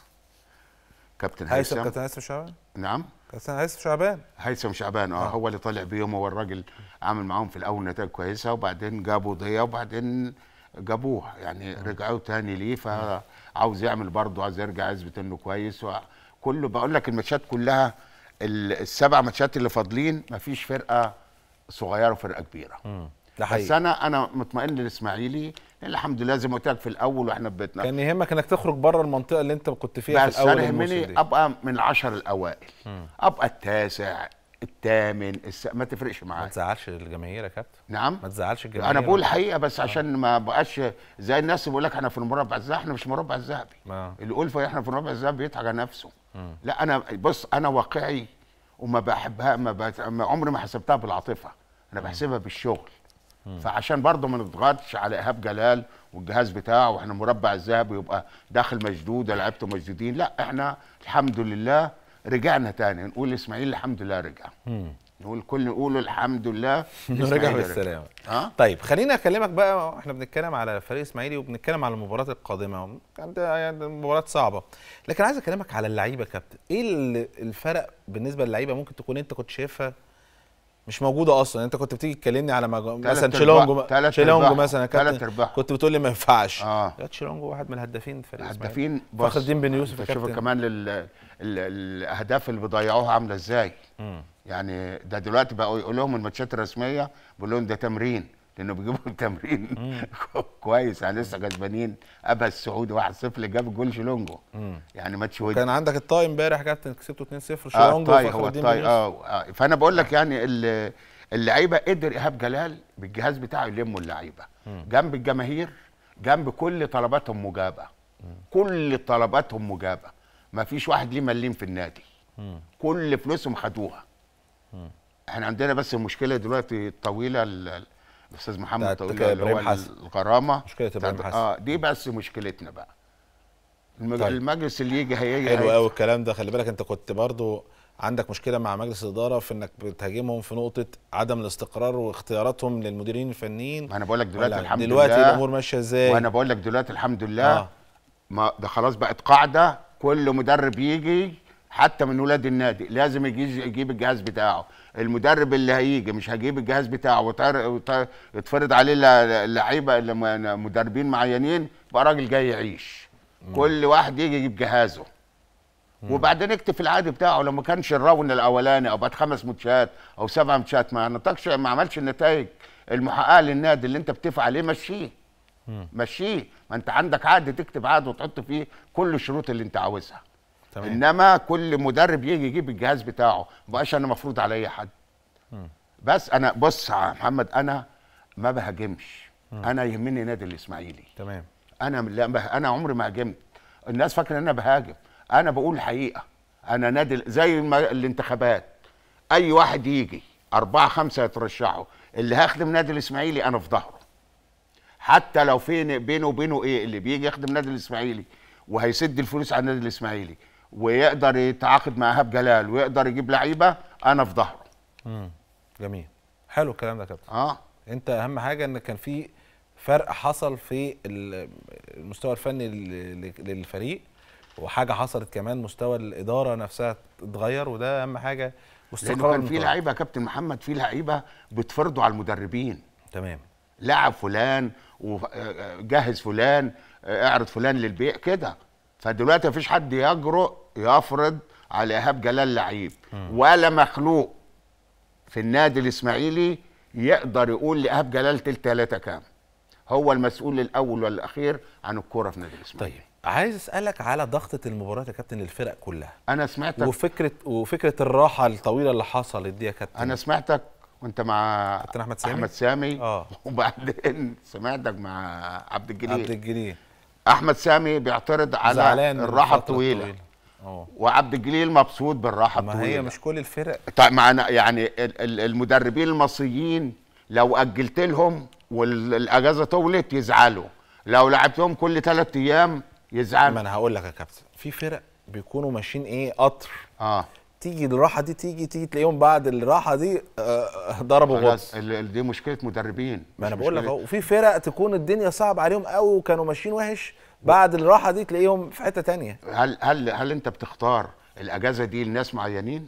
كابتن هيثم هيثم. كابتن هيثم شعبان. نعم كابتن هيثم شعبان. هيثم شعبان اه, آه. هو اللي طالع بيهم. هو الراجل عامل معاهم في الاول نتائج كويسه، وبعدين جابوا ضيا، وبعدين جابوه يعني رجعوا تاني ليه، فعاوز يعمل برضه، عاوز يرجع يثبت انه كويس. وكله بقول لك الماتشات كلها ال- السبع ماتشات اللي فاضلين مفيش فرقه صغيره وفرقه كبيره. امم ده بس حقيقي. انا انا مطمئن للاسماعيلي، لان الحمد لله زي ما قلت لك في الاول واحنا في بيتنا. كان يهمك انك تخرج بره المنطقه اللي انت كنت فيها بس في الاول انا الموسم يهمني دي. ابقى من العشر الاوائل، مم. ابقى التاسع الثامن الس... ما تفرقش ما معايا. تزعلش الجماهير يا كابتن. نعم ما تزعلش الجماهير. انا بقول الحقيقه بس عشان ما بقاش زي الناس اللي بيقول لك احنا في المربع الذهبي. احنا مش المربع الذهبي. آه. اللي يقول في احنا في المربع الذهبي بيضحك على نفسه. مم. لا انا بص انا واقعي، وما بحبها ما, بت... ما عمري ما حسبتها بالعاطفه، انا بحسبها بالشغل. فعشان برضه ما نضغطش على ايهاب جلال والجهاز بتاعه، واحنا مربع الذهبي يبقى داخل مشدود لعيبته مشدودين. لا احنا الحمد لله رجعنا تاني. نقول الاسماعيلي الحمد لله رجع. مم. نقول كل نقول الحمد لله رجع الإسماعيلي بالسلامه. ها طيب خليني اكلمك بقى، احنا بنتكلم على فريق اسماعيلي وبنتكلم على المباراه القادمه، كانت يعني مباراه صعبه، لكن عايز اكلمك على اللعيبه يا كابتن. ايه ال- الفرق بالنسبه للعيبه ممكن تكون انت كنت شايفها مش موجوده اصلا؟ انت كنت بتيجي تكلمني على مج... مثلا شيلونجو شيلونجو مثلا يا كابتن، كنت بتقول لي ما ينفعش. اه لا شيلونجو واحد من الهدافين فريق اسماعيلي. هدافين. فخر الدين بن يوسف يا شوف كابتن. كمان ال... ال... الاهداف اللي بيضيعوها عامله ازاي. مم. يعني ده دلوقتي بقوا يقول لهم الماتشات الرسميه بيقول لهم ده تمرين، لانه بيجيبوا تمرين كويس. يعني لسه كسبانين ابها السعودي واحد صفر اللي جاب الجول شيلونجو. يعني ماتش ودي. كان عندك الطاي امبارح يا كابتن كسبته اتنين صفر اه شيلونجو الطاي وفخر هو الدين بن الطاي يوسف. اه, آه. فانا بقول لك يعني ال- اللعيبه قدر ايهاب جلال بالجهاز بتاعه يلموا اللعيبه جنب الجماهير، جنب كل طلباتهم مجابه. كل طلباتهم مجابه، ما فيش واحد ليه مليم في النادي. كل فلوسهم خدوها. احنا عندنا بس المشكله دلوقتي الطويله ال- الاستاذ محمد بتاعت طويله اللي هو إبراهيم حسن. الغرامه مشكلة إبراهيم بتاعت- حسن. اه دي بس مشكلتنا بقى. المج... طيب. المجلس اللي يجي هيجي حلو هيجي. قوي الكلام ده. خلي بالك انت كنت برضو عندك مشكله مع مجلس الاداره في انك بتهاجمهم في نقطه عدم الاستقرار واختياراتهم للمديرين الفنيين. ما انا بقول لك دلوقتي ولا الحمد دلوقتي لله. الامور ماشيه ازاي؟ وانا بقول لك دلوقتي الحمد لله. آه. ما ده خلاص بقت قاعده، كل مدرب يجي حتى من ولاد النادي لازم يجي يجيب الجهاز بتاعه. المدرب اللي هيجي مش هيجيب الجهاز بتاعه ويطر- ويط- يتفرض عليه ل- لعيبه ل- مدربين معينين، يبقى راجل جاي يعيش. كل واحد يجي يجيب جهازه. وبعدين اكتب في العادي بتاعه لو ما كانش الراوند الاولاني او بعد خمس ماتشات او سبع ماتشات ما نطقش ما عملش النتائج المحققه للنادي اللي انت بتدفع عليه، مشيه. مشيه. ما انت عندك عقد، تكتب عقد وتحط فيه كل الشروط اللي انت عاوزها. تمام. انما كل مدرب يجي يجيب الجهاز بتاعه، ما بقاش انا مفروض على اي حد. بس انا بص يا محمد، انا ما بهاجمش. انا يهمني نادي الاسماعيلي. تمام. انا لا بح... انا عمري ما هاجمت. الناس فاكره ان انا بهاجم، انا بقول الحقيقه. انا نادي زي الم... الانتخابات، اي واحد يجي اربعه خمسه يترشحوا، اللي هخدم نادي الاسماعيلي انا في ظهره. حتى لو فين بينه وبينه ايه، اللي بيجي يخدم نادي الاسماعيلي وهيسد الفلوس على النادي الاسماعيلي ويقدر يتعاقد مع ايهاب جلال ويقدر يجيب لعيبه، انا في ظهره. امم جميل. حلو الكلام ده يا كابتن. اه انت اهم حاجه ان كان في فرق حصل في ال- المستوى الفني لل- للفريق، وحاجه حصلت كمان مستوى الاداره نفسها اتغير، وده اهم حاجه. لانه واستقرار كان في المقرر. لعيبه يا كابتن محمد، في لعيبه بتفرضوا على المدربين. تمام. لعب فلان وجهز فلان، اعرض فلان للبيع كده. فدلوقتي مفيش حد يجرؤ يفرض على ايهاب جلال لعيب، ولا مخلوق في النادي الاسماعيلي يقدر يقول لايهاب جلال تلت تلاته كام. هو المسؤول الاول والاخير عن الكوره في النادي الاسماعيلي. طيب عايز اسالك على ضغطه المباراه يا كابتن للفرق كلها. انا سمعتك وفكره وفكره الراحه الطويله اللي حصلت دي يا كابتن. انا سمعتك وانت مع كابتن احمد سامي. احمد سامي اه وبعدين سمعتك مع عبد الجليل. عبد الجليل احمد سامي بيعترض على زعلان من الراحه الفترة الطويله، اه وعبد الجليل مبسوط بالراحه ما الطويله. هي مش كل الفرق. طيب معنا يعني ال- ال- المدربين المصريين لو اجلت لهم والاجازه طولت يزعلوا، لو لعبتهم كل ثلاث ايام يزعل. ما انا هقول لك يا كابتن، في فرق بيكونوا ماشيين ايه قطر، اه تيجي الراحه دي تيجي تيجي تلاقيهم بعد الراحه دي آه ضربوا غطس. دي مشكله مدربين. ما انا بقول لك اهو، وفي فرق تكون الدنيا صعب عليهم قوي وكانوا ماشيين وحش، بعد الراحه دي تلاقيهم في حته تانية. هل هل هل انت بتختار الاجازه دي لناس معينين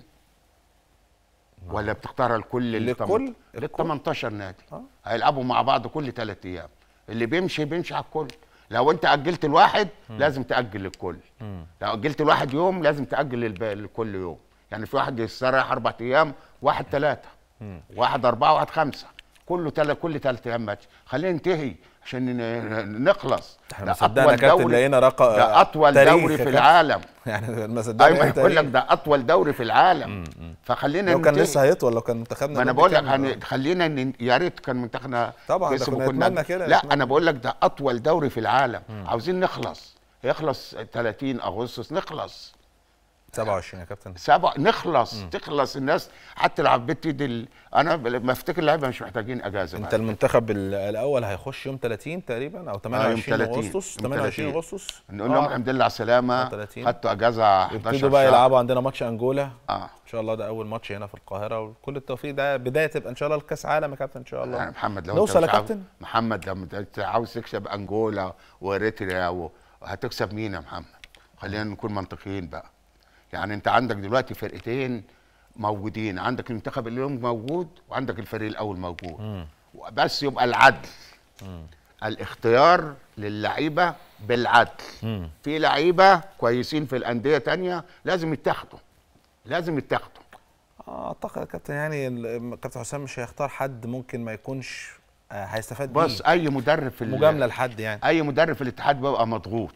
ولا بتختارها لكل لكل لل تمنتاشر نادي؟ آه. هيلعبوا مع بعض كل ثلاث ايام، اللي بيمشي بيمشي على الكل. لو انت اجلت الواحد م. لازم تاجل للكل. م. لو اجلت الواحد يوم لازم تاجل للباقي لكل يوم. يعني في واحد يستريح اربع ايام، واحد ثلاثه، واحد اربعه، واحد خمسه، كله تل... كل ثلاث ايام ماتش. خلينا ننتهي عشان نخلص. احنا ما صدقنا كابتن لقينا رقم، ده اطول دوري في العالم. يعني ما صدقنا. ايوه بقول لك ده اطول دوري في العالم. فخلينا لو كان لسه هيطول، لو كان منتخبنا. ما انا بقول لك هن... خلينا ن... يا ريت كان منتخبنا طبعا ده كنا نتمنى كده. لا انا بقول لك ده اطول دوري في العالم. مم. عاوزين نخلص، يخلص ثلاثين اغسطس نخلص. سبعة وعشرين يا كابتن. سبعة نخلص. مم. تخلص الناس حتى لو حبيت تدي ال... انا ما افتكر اللعيبه مش محتاجين اجازه. انت المنتخب الاول هيخش يوم ثلاثين تقريبا او ثمانية وعشرين اغسطس. ثمانية وعشرين اغسطس نقول لهم الحمد لله على السلامه، خدتوا اجازه احد عشر شهر. يبتدوا بقى يلعبوا عندنا ماتش انجولا. اه ان شاء الله ده اول ماتش هنا في القاهره، وكل التوفيق. ده بدايه تبقى ان شاء الله الكاس عالم يا كابتن ان شاء الله. يعني محمد لو نوصل يا كابتن. محمد لما انت عاوز تكسب انجولا واريتريا هتكسب مين يا محمد؟ خلينا نكون منطقيين بقى. يعني انت عندك دلوقتي فرقتين موجودين، عندك المنتخب اليوم موجود وعندك الفريق الاول موجود. مم. بس يبقى العدل. مم. الاختيار للعيبه بالعدل. مم. في لعيبه كويسين في الانديه تانية لازم يتاخدوا، لازم يتاخدوا. اعتقد يا كابتن يعني كابتن حسام مش هيختار حد ممكن ما يكونش هيستفاد بيه. بص اي مدرب في مجامله لحد، يعني اي مدرب في الاتحاد بيبقى مضغوط.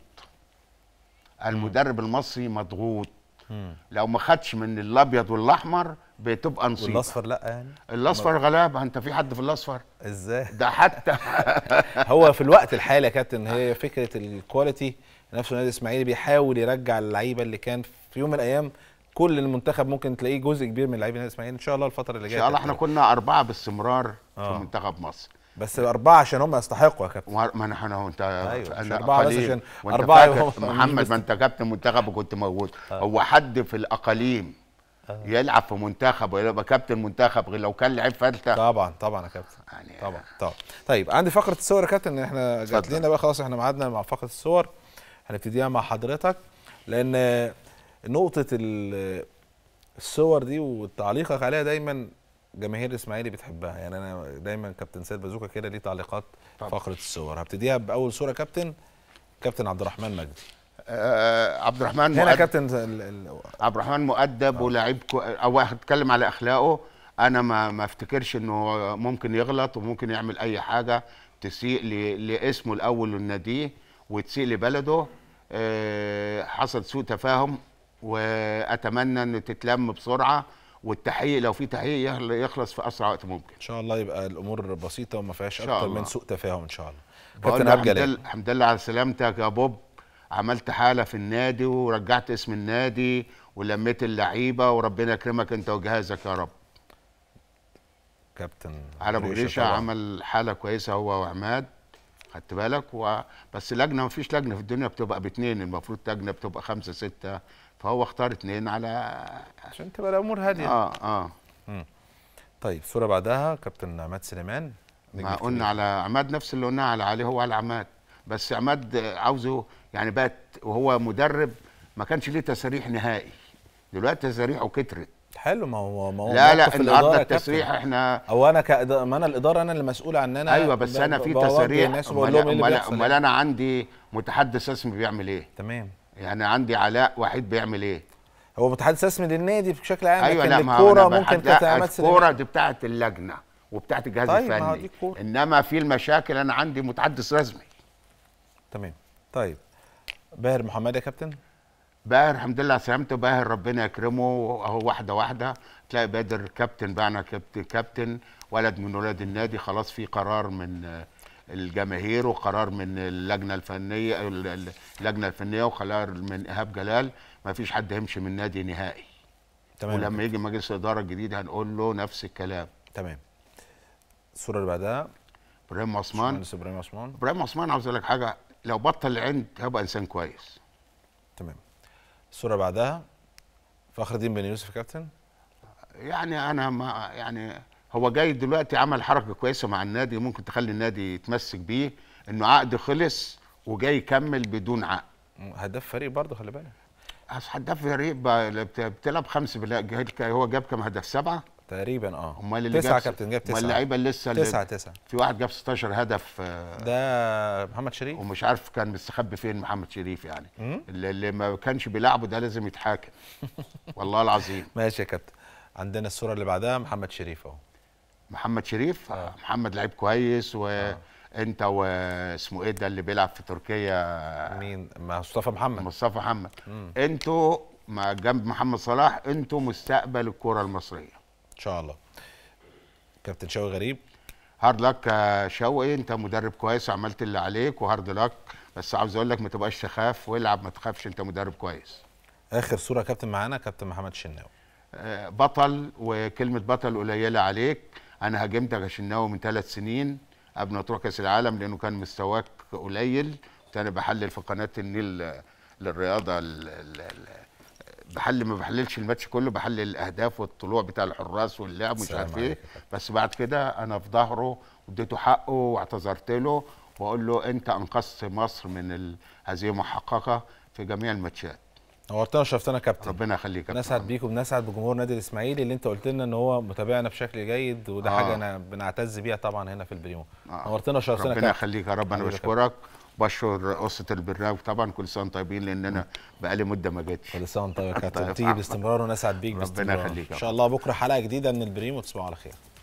المدرب المصري مضغوط. مم. لو ما خدش من الابيض والاحمر بتبقى نصيبه. والاصفر لا يعني الاصفر غلابه. انت في حد في الاصفر ازاي ده حتى هو في الوقت الحالي يا كابتن هي فكره الكواليتي. نفسه النادي الاسماعيلي بيحاول يرجع اللعيبه اللي كان في يوم من الايام كل المنتخب ممكن تلاقيه جزء كبير من لعيبه النادي الاسماعيلي ان شاء الله الفتره اللي جايه. ان شاء الله احنا كنا اربعه باستمرار آه. في منتخب مصر، بس اربعه عشان هم يستحقوا يا كابتن. ما انا انا انت ايوه مش اربعه بس عشان اربعه. محمد ما انت كابتن منتخب وكنت موجود. آه. هو حد في الاقاليم آه. يلعب في منتخب ويبقى كابتن منتخب غير لو كان لعيب فلته؟ طبعا طبعا يا كابتن يعني طبعا طبعا. طيب عندي فقره الصور يا كابتن، احنا جات لنا بقى خلاص، احنا ميعادنا مع فقره الصور هنبتديها مع حضرتك، لان نقطه الصور دي وتعليقك عليها دايما جماهير الاسماعيلي بتحبها. يعني انا دايما كابتن سيد بازوكا كده ليه تعليقات فقره الصور. هبتديها باول صوره كابتن كابتن عبد الرحمن مجدي. آه عبد الرحمن هنا كابتن عبد الرحمن مؤدب ولاعيب كو... او هتكلم على اخلاقه. انا ما ما افتكرش انه ممكن يغلط وممكن يعمل اي حاجه تسيء ل... لاسمه الاول والناديه وتسيء لبلده. آه حصل سوء تفاهم واتمنى ان تتلم بسرعه، والتحقيق لو في تحقيق يخلص في اسرع وقت ممكن. ان شاء الله يبقى الامور بسيطه وما فيهاش اكتر من سوء تفاهم ان شاء الله. كابتن عبد الجلال الحمد لله على سلامتك يا بوب. عملت حاله في النادي ورجعت اسم النادي ولميت اللعيبه وربنا يكرمك انت وجهازك يا رب. كابتن على ابو جريشه عمل حاله كويسه هو وعماد، خدت بالك و... بس لجنه ما فيش لجنه في الدنيا بتبقى باثنين، المفروض لجنه بتبقى خمسه سته، فهو اختار اثنين على عشان تبقى الامور هاديه. اه اه مم. طيب الصوره بعدها كابتن عماد سليمان. ما قلنا على عماد نفس اللي قلنا على عليه هو على عماد، بس عماد عاوزه يعني بقت وهو مدرب ما كانش ليه تساريح نهائي، دلوقتي تساريحه كترت. حلو ما هو ما هو لا لا النهارده التسريح احنا او انا كأد... ما انا الاداره انا اللي مسؤول عننا. ايوه بس انا في تساريح. امال انا عندي متحدث رسمي بيعمل ايه؟ تمام. يعني عندي علاء وحيد بيعمل ايه؟ هو متحدث رسمي للنادي بشكل عام. ايوه لا الكوره ممكن كابتن الكوره دي بتاعت اللجنه وبتاعت الجهاز طيب الفني، انما في المشاكل انا عندي متحدث رسمي. تمام. طيب باهر محمد يا كابتن. باهر الحمد لله على سلامته. باهر ربنا يكرمه اهو واحده واحده تلاقي بادر كابتن بعنا كابتن كابتن ولد من ولاد النادي. خلاص في قرار من الجماهير وقرار من اللجنه الفنيه اللجنه الفنيه وقرار من ايهاب جلال، ما فيش حد هيمشي من النادي نهائي. تمام. ولما يجي مجلس الاداره الجديد هنقول له نفس الكلام. تمام. الصوره اللي بعدها ابراهيم عثمان. ابراهيم عثمان ابراهيم عثمان عاوز اقول لك حاجه، لو بطل العند هيبقى انسان كويس. تمام. الصوره بعدها فخر الدين بن يوسف كابتن. يعني انا ما يعني هو جاي دلوقتي عمل حركه كويسه مع النادي ممكن تخلي النادي يتمسك بيه، انه عقد خلص وجاي يكمل بدون عقد. هداف فريق برضه خلي بالك. اصل هداف فريق بتلعب خمس بلا هو جاب كام هدف؟ سبعه تقريبا. اه امال اللي تسعه جاب كابتن، جاب تسعه. امال اللعيبه اللي لسه تسعه تسعه في واحد جاب ستاشر هدف ده محمد شريف، ومش عارف كان مستخبي فين محمد شريف يعني. اللي, اللي ما كانش بيلعبه ده لازم يتحاكم. والله العظيم. ماشي يا كابتن. عندنا الصوره اللي بعدها محمد شريف اهو. محمد شريف آه. محمد لعيب كويس وانت آه. واسمه ايه ده اللي بيلعب في تركيا؟ مين؟ مصطفى محمد. مصطفى محمد. مم. انتوا مع جنب محمد صلاح انتوا مستقبل الكره المصريه ان شاء الله. كابتن شوقي غريب. هارد لك يا شوقي، انت مدرب كويس وعملت اللي عليك وهارد لك، بس عاوز اقول لك ما تبقاش تخاف والعب ما تخافش، انت مدرب كويس. اخر صوره كابتن معانا كابتن محمد الشناوي. آه بطل، وكلمه بطل قليله عليك. انا هاجمتك يا شناوي من ثلاث سنين قبل ما تروح كاس العالم لانه كان مستواك قليل. انا بحلل في قناه النيل للرياضه ال ال بحلل ما بحللش الماتش كله، بحلل الاهداف والطلوع بتاع الحراس واللعب مش عارف ايه. بس بعد كده انا في ظهره واديته حقه واعتذرت له واقول له انت انقذت مصر من الهزيمه المحققه في جميع الماتشات. نورتنا وشرفتنا يا كابتن. ربنا يخليك يا كابتن. نسعد بيكم ونسعد بجمهور نادي الاسماعيلي اللي انت قلت لنا ان هو متابعنا بشكل جيد، وده آه. حاجه انا بنعتز بيها طبعا هنا في البريمو. آه. نورتنا وشرفتنا. ربنا يخليك يا رب. انا بشكرك، بشكر قصه البرنامج طبعا. كل سنه طيبين لان انا بقالي مده ما جيتش. كل سنه طيب يا كابتن. تيجي باستمرار ونسعد بيك باستمرار. ربنا يخليك. ان شاء الله بكره حلقه جديده من البريمو، تصبحوا على خير.